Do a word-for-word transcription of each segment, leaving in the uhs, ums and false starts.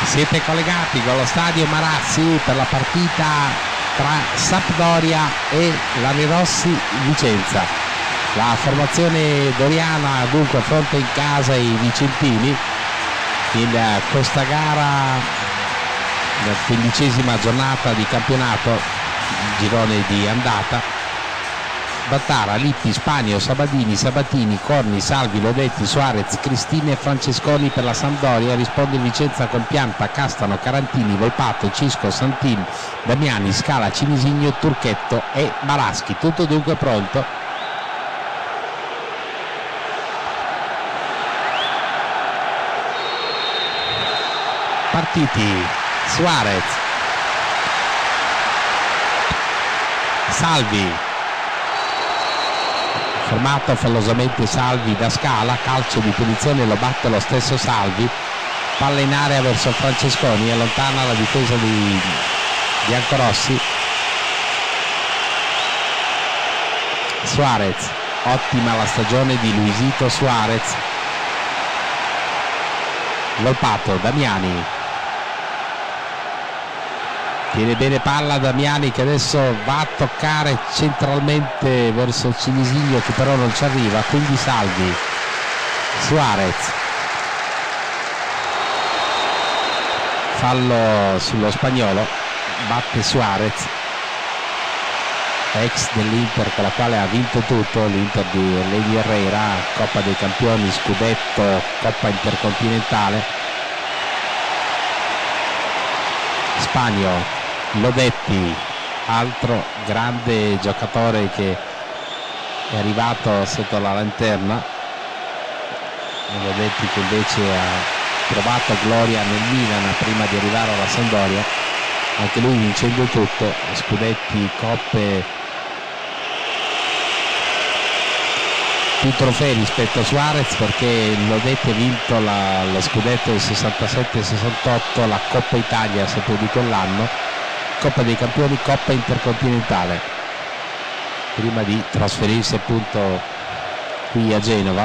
Siete collegati con lo stadio Marassi per la partita tra Sampdoria e Lanerossi Vicenza. La formazione doriana dunque affronta in casa i vicentini in questa gara, la quindicesima giornata di campionato, girone di andata. Battara, Lippi, Spagno, Sabadini, Sabatini, Corni, Salvi, Lodetti, Suarez, Cristine e Francesconi per la Sampdoria. Risponde Vicenza con Pianta, Castano, Carantini, Volpato, Cisco, Santin, Damiani, Scala, Cinisigno, Turchetto e Maraschi. Tutto dunque pronto. Partiti. Suarez, Salvi, fermato fallosamente Salvi da Scala, calcio di punizione, lo batte lo stesso Salvi, palla in area verso Francesconi, allontana la difesa di Biancorossi. Suarez, ottima la stagione di Luisito Suarez. Volpato, Damiani, tiene bene palla Damiani che adesso va a toccare centralmente verso Cinisigno che però non ci arriva, quindi Salvi. Suarez, fallo sullo spagnolo, batte Suarez, ex dell'Inter con la quale ha vinto tutto, l'Inter di Lady Herrera, Coppa dei Campioni, Scudetto, Coppa Intercontinentale. Spagno, Lodetti, altro grande giocatore che è arrivato sotto la lanterna. Lodetti che invece ha trovato gloria nel Milan prima di arrivare alla Sampdoria, anche lui vincendo tutto, scudetti, coppe, più trofei rispetto a Suarez, perché Lodetti ha vinto la, lo scudetto del sessantasette sessantotto, la Coppa Italia sempre di quell'anno, Coppa dei Campioni, Coppa Intercontinentale, prima di trasferirsi appunto qui a Genova.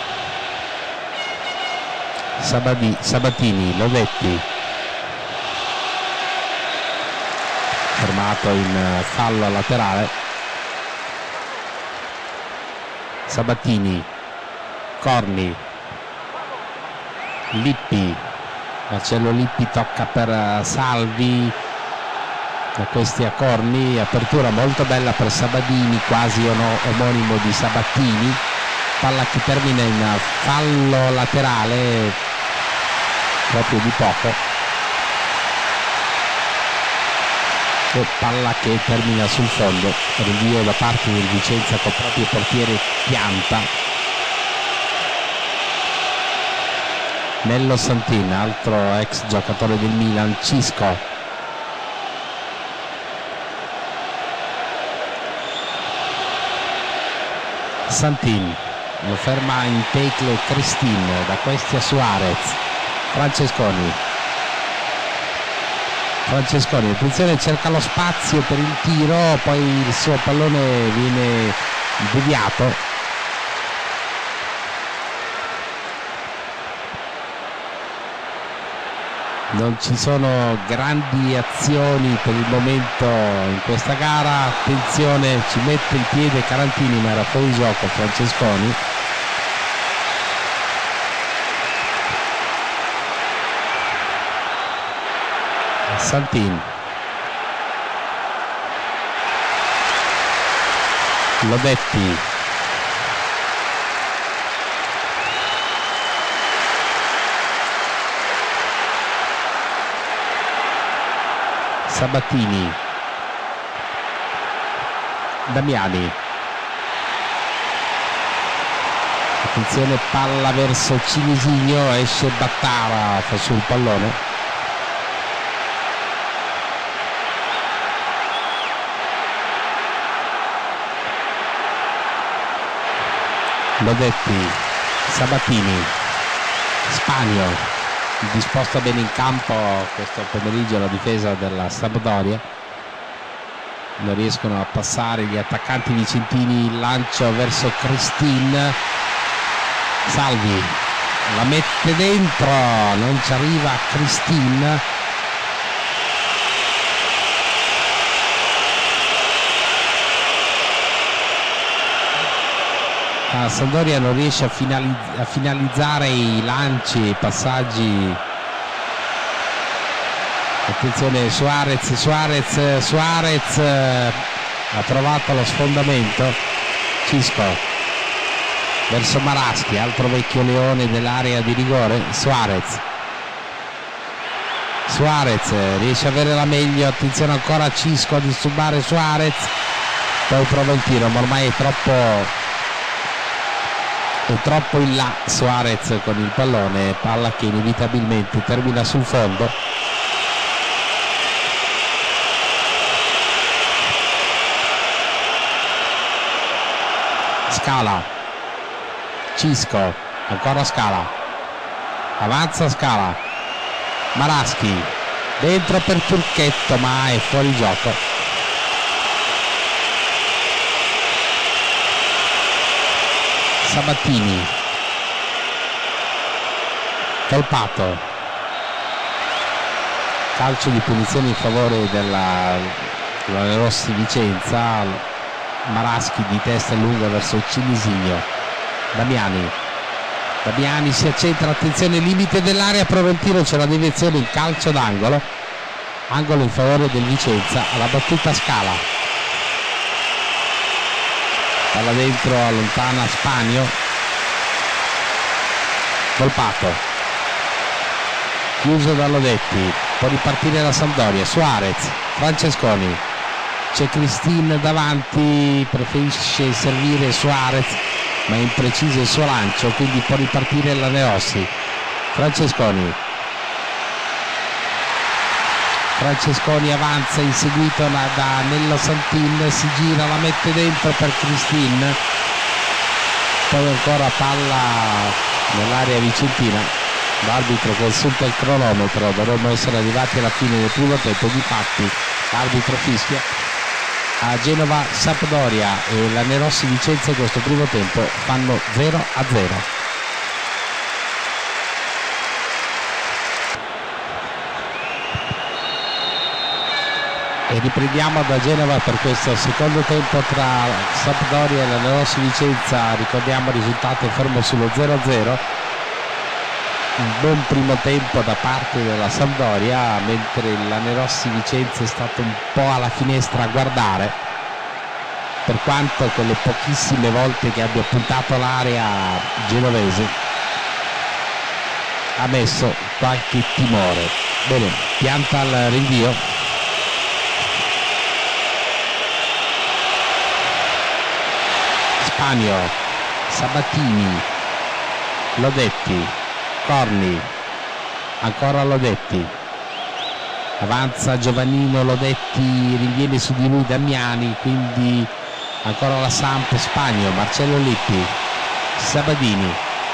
Sabadi, Sabatini, Lodetti, fermato in fallo laterale. Sabatini, Corni, Lippi, Marcello Lippi tocca per Salvi, da questi a Corni, apertura molto bella per Sabadini, quasi omonimo di Sabatini, palla che termina in fallo laterale proprio di poco, e palla che termina sul fondo, rinvio da parte del Vicenza col proprio portiere Pianta. Nello Santin, altro ex giocatore del Milan. Cisco, Santin, lo ferma in tackle Cristin, da questi a Suarez. Francesconi, Francesconi, attenzione, cerca lo spazio per il tiro, poi il suo pallone viene deviato. Non ci sono grandi azioni per il momento in questa gara. Attenzione, ci mette il piede Carantini ma era fuori gioco Francesconi. Santin, Lodetti, Sabatini, Damiani, attenzione, palla verso Cinisigno, esce Battara, fa sul pallone. Lodetti, Sabatini, Spagno, disposta bene in campo questo pomeriggio la difesa della Sampdoria, non riescono a passare gli attaccanti vicentini. Il lancio verso Cristin, Salvi, la mette dentro, non ci arriva Cristin. La Sampdoria non riesce a, finalizz- a finalizzare i lanci, i passaggi. Attenzione, Suarez, Suarez, Suarez ha trovato lo sfondamento. Cisco verso Maraschi, altro vecchio leone dell'area di rigore. Suarez Suarez riesce a avere la meglio, attenzione ancora a Cisco a disturbare Suarez, poi prova il tiro, ma ormai è troppo è troppo in là Suarez con il pallone, palla che inevitabilmente termina sul fondo. Scala, Cisco, ancora Scala, avanza Scala, Maraschi, dentro per Turchetto, ma è fuori gioco. Sabatini, colpato, calcio di punizione in favore della, della Rossi Vicenza. Maraschi di testa lunga verso Cinisigno. Damiani Damiani si accentra, attenzione, limite dell'area, prova il tiro, c'è la deviazione in calcio d'angolo, angolo in favore del Vicenza. Alla battuta Scala, palla dentro, allontana Spanio. Volpato, chiuso da Lodetti, può ripartire la Sampdoria. Suarez, Francesconi, c'è Cristin davanti, preferisce servire Suarez ma è impreciso il suo lancio, quindi può ripartire la Neossi. Francesconi Francesconi avanza, inseguito da Nello Santin, si gira, la mette dentro per Cristin, poi ancora palla nell'area vicentina. L'arbitro consulta il cronometro, dovremmo essere arrivati alla fine del primo tempo, difatti l'arbitro fischia. A Genova Sampdoria e la Nerossi Vicenza in questo primo tempo fanno zero a zero. E riprendiamo da Genova per questo secondo tempo tra Sampdoria e la Nerossi Vicenza. Ricordiamo il risultato fermo sullo zero a zero. Un buon primo tempo da parte della Sampdoria, mentre la Nerossi Vicenza è stato un po' alla finestra a guardare, per quanto quelle pochissime volte che abbia puntato l'area genovese ha messo qualche timore. Bene, pianta al rinvio, Spanio, Sabatini, Lodetti, Corni, ancora Lodetti, avanza Giovannino, Lodetti rinviene su di lui Damiani, quindi ancora la Samp. Spagno, Marcello Lippi, Sabadini,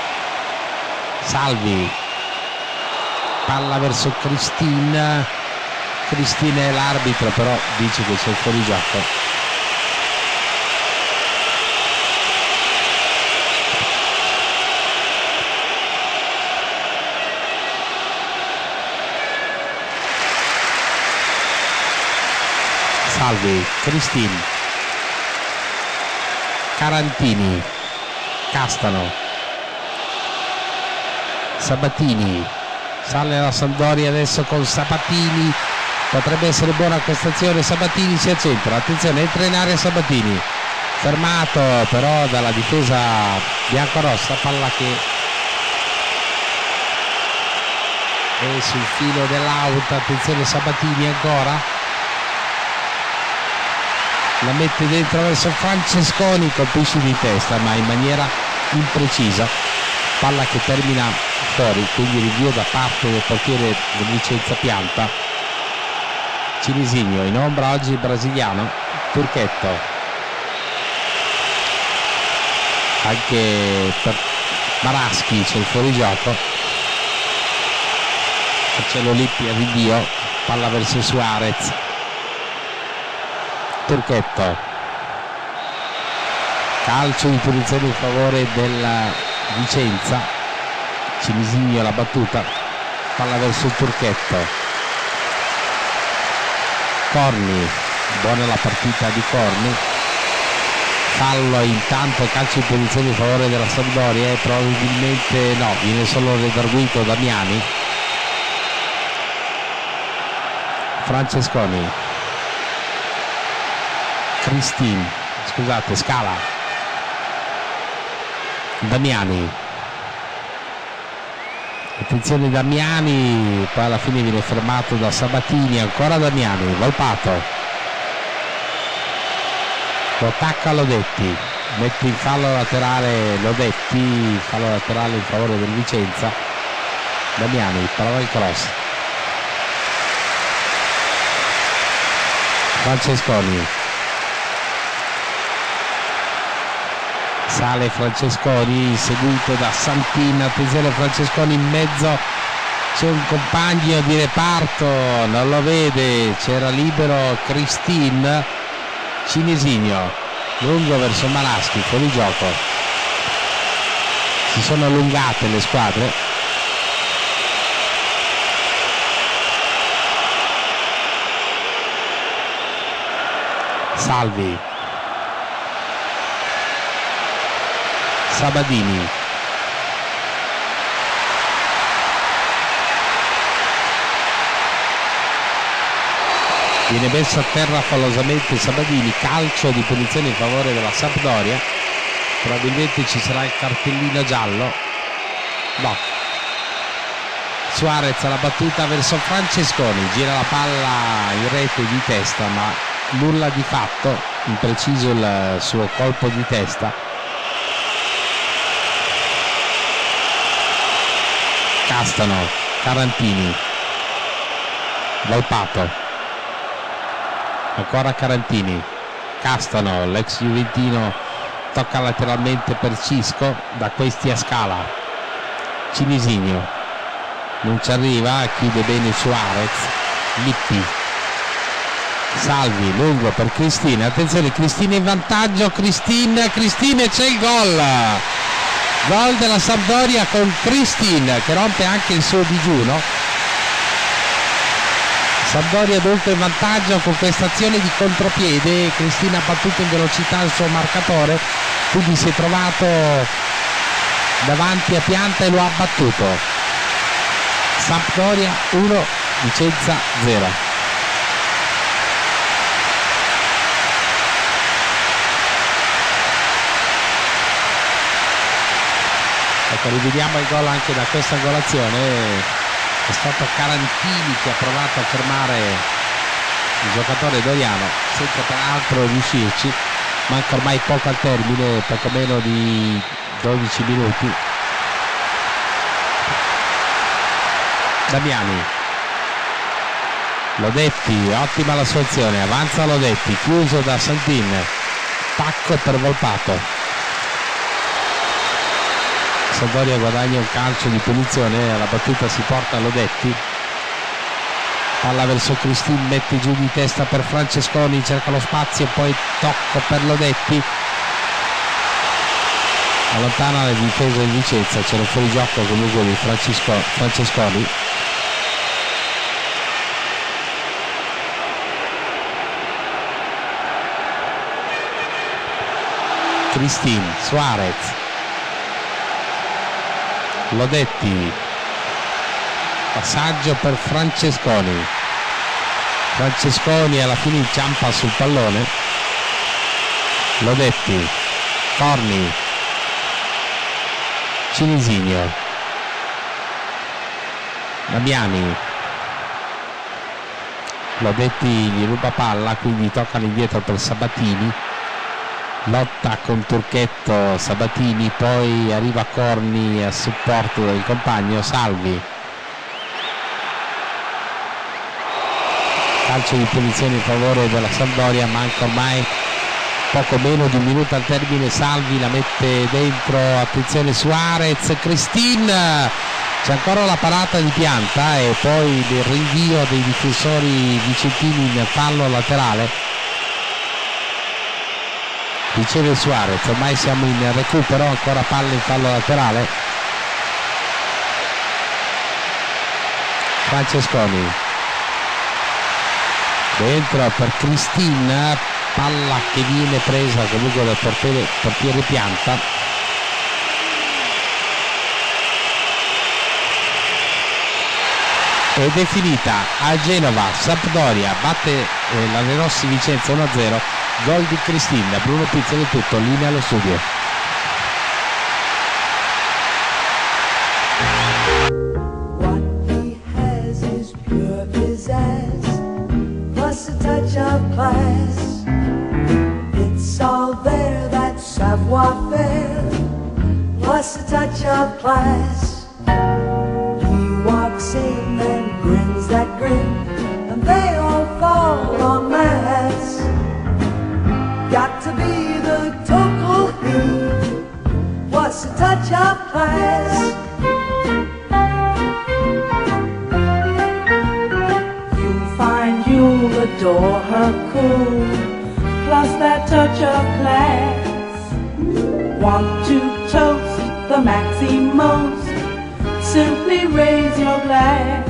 Salvi, palla verso Cristin, Cristin è l'arbitro, però dice che c'è il fuorigioco. Salvi, Cristin, Carantini, Castano, Sabatini, sale la Sampdoria adesso con Sabatini, potrebbe essere buona questa azione. Sabatini si accentra, attenzione, entra in area Sabatini, fermato però dalla difesa biancorossa, palla che è sul filo dell'out. Attenzione Sabatini ancora, la mette dentro verso Francesconi, colpisce di testa ma in maniera imprecisa, palla che termina fuori, quindi rinvio da parte del portiere del Vicenza Pianta. Cinisigno in ombra oggi il brasiliano. Turchetto, anche per Maraschi c'è il fuorigioco. Marcello Lippi a rinvio, palla verso Suarez. Turchetto, calcio di punizione in favore della Vicenza. Cinisigno la battuta, palla verso il turchetto, Corni, buona la partita di Corni, fallo intanto, calcio in posizione in favore della Sampdoria e probabilmente no, viene solo redarguito Damiani. Francesconi, Cristin, scusate, Scala, Damiani, attenzione Damiani, poi alla fine viene fermato da Sabatini, ancora Damiani, Volpato, lo attacca Lodetti, mette in fallo laterale Lodetti, fallo laterale in favore del Vicenza. Damiani, prova il cross, Francesconi, sale Francesconi seguito da Santin, attenzione Francesconi in mezzo, c'è un compagno di reparto, non lo vede, c'era libero Cristin, Cinisigno lungo verso Maraschi, fuori gioco, si sono allungate le squadre. Salvi, Sabadini, viene messo a terra fallosamente Sabadini, calcio di punizione in favore della Sampdoria, probabilmente ci sarà il cartellino giallo, no, Suarez alla battuta verso Francesconi, gira la palla in rete di testa ma nulla di fatto, impreciso il suo colpo di testa. Castano, Carantini, Volpato, ancora Carantini, Castano, l'ex juventino tocca lateralmente per Cisco, da questi a Scala, Cinisigno non ci arriva, chiude bene Suarez, Lippi, Salvi lungo per Cristina, attenzione Cristina in vantaggio, Cristina, Cristina, c'è il gol, gol della Sampdoria con Cristina che rompe anche il suo digiuno. Sampdoria dunque in vantaggio con questa azione di contropiede, Cristina ha battuto in velocità il suo marcatore, quindi si è trovato davanti a pianta e lo ha battuto. Sampdoria uno, Vicenza zero. Ecco, rivediamo il gol anche da questa angolazione, è stato Carantini che ha provato a fermare il giocatore doriano senza peraltro riuscirci, manca ormai poco al termine, poco meno di dodici minuti. Damiani, Lodetti, ottima la sua azione, avanza Lodetti, chiuso da Santin, pacco per Volpato. Sampdoria guadagna un calcio di punizione, la battuta si porta a Lodetti, palla verso Cristin, mette giù di testa per Francesconi, cerca lo spazio, poi tocco per Lodetti, allontana la difesa di Vicenza, c'era fuori gioco comunque di Francisco, Francesconi. Cristin, Suarez, Lodetti, passaggio per Francesconi, Francesconi alla fine inciampa sul pallone, Lodetti, Corni, Cinisigno, Damiani, Lodetti gli ruba palla, quindi tocca all'indietro per Sabatini, lotta con Turchetto, Sabatini, poi arriva Corni a supporto del compagno, Salvi, calcio di punizione in favore della Sampdoria, manca ormai poco meno di un minuto al termine, Salvi la mette dentro, attenzione Suarez, Cristin, c'è ancora la parata di pianta e poi il rinvio dei difensori vicentini in fallo laterale. Riceve Suarez, ormai siamo in recupero, ancora palla in fallo laterale. Francesconi, dentro per Cristina, palla che viene presa comunque dal portiere, portiere Pianta. Ed è finita a Genova. Sampdoria batte eh, l'Anerossi Vicenza uno a zero, gol di Cristina. Bruno Pizzoli, tutto, linea allo studio. Class, it's all there, that savoir-faire, plus a touch of class. He walks in and grins that grin, and they all fall en masse. Got to be the total he, plus a touch of class. You'll adore her cool, plus that touch of class. Want to toast the Maximos? Simply raise your glass.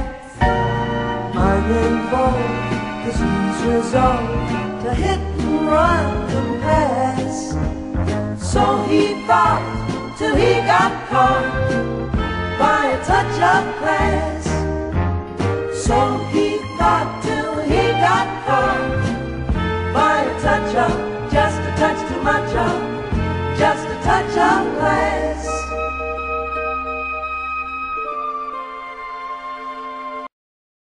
Uninvolved, his knees resolved to hit and run and pass. So he thought till he got caught by a touch of class. So he thought till he got caught by a touch of, just a touch too much of, just a touch of class.